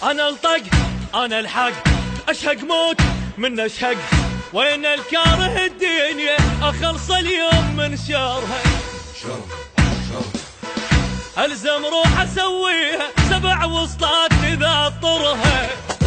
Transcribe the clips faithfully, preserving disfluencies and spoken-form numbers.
انا الطق انا الحق اشهق موت من اشهق، وين الكاره الدنيا اخلص اليوم من شرها. الزم روح اسويها سبع وسطات اذا اضطرها.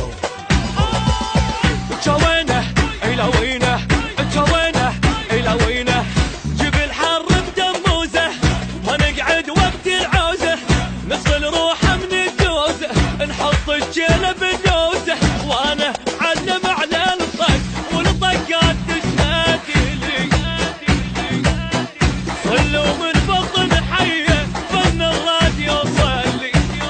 جوينه الى وينه جوينه الى وينه، جبل حر بدموزه ما نقعد وقت العوزه، نصل روحه من الدوزه نحط الجيله بالنوزه، وانا علم على الطق والطقات تشهد لي. صلوا من بطن حيه فن الراديو صلي.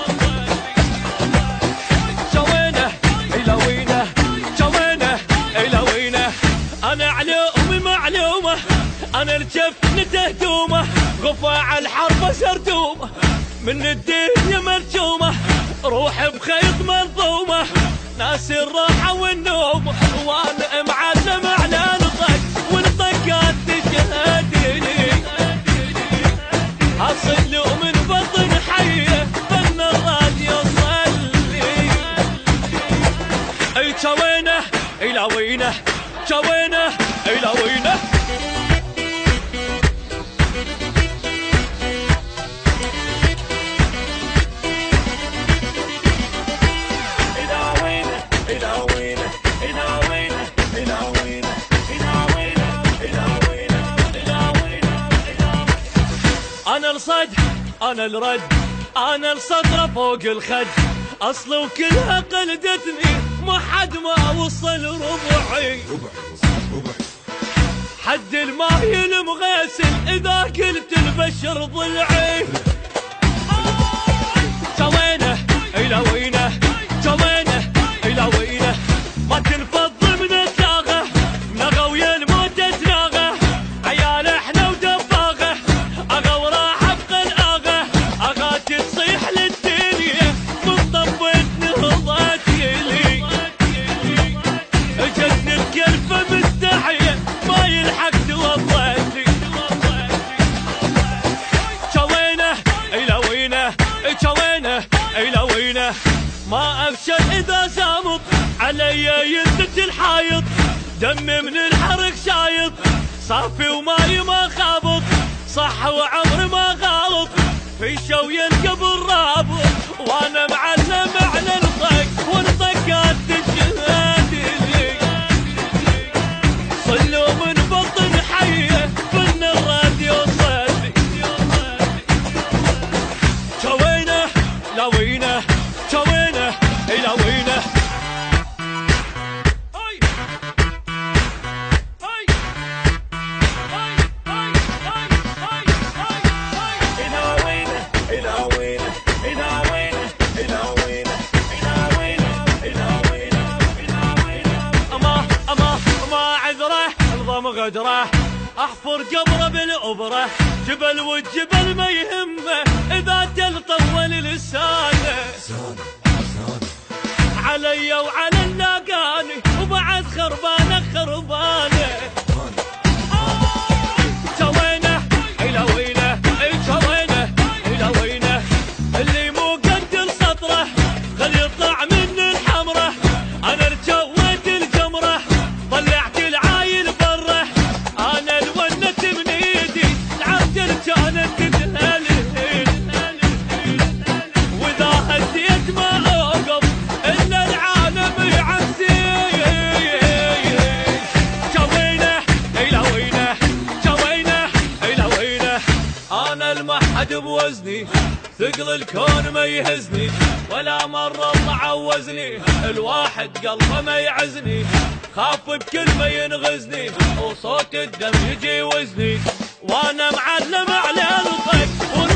جوينه الى وينه جوينه الى وينه، انا علومي معلومه انا الجفن تهدومه، غفاع الحرب سردومه من الدنيا مرجومه، روح بخيط منظومه ناس الراحه والنوم، وانا معلم على الطق والطقات تشهد لي. اصلوا من بطن حيه فن الراديو صلي. اي جوينه الى وينه جوينه الى وينه. انا الصد انا الرد انا الصدر فوق الخد، اصل وكلها قلدتني ما حد ما وصل ربعي. حد الماي المغسل اذا قلت البشر ضلعي. جوينه الى وينه جوينه الى وينه، ما تنفض من الداغه نغى ويا الموت تناغه، عيال احنا ودباغه اغا وراح ابقى الاغه، اغاتي تصيح للدنيا من طبت نهضت يلي. جتني الكلفه مستحيه ما يلحق توضت لي. جوينه الى وينه جوينه الى وينه، ما افشل اذا سامط علي يزت الحايط، دمي من الحرق شايط صافي وماي ما خابط، صح وعمري ما غلط في شوي القبر رابط، وانا معلم على الطق والطقات تشهد لي. صلوا من بطن حيه فن الراديو صلي. جوينه لا وينه جوينه الى وينه. غدره احفر قبره بالابره، جبل والجبل ما يهمه اذا تلطول لسانه. علي وعلى اللاقاني وبعد خربانه خربانه. جوينه الى وينه جوينه الى وينه، اللي مو قد السطره خل يطلع من الحمره، انا رجويت الجمره طلعت العايل بره، انا الونت من ايدي العبد كانت تتهلل، واذا هديت ما اوقف الا العالم يعزي. جوينه الى وينه جوينه الى وينه، انا المحد بوزني ثقل الكون ما يهزني، ولا مرة الله عوزني الواحد قلبه ما يعزني، خاف بكلمة ينغزني وصوت الدم يجي وزني، وانا معلم على الطق.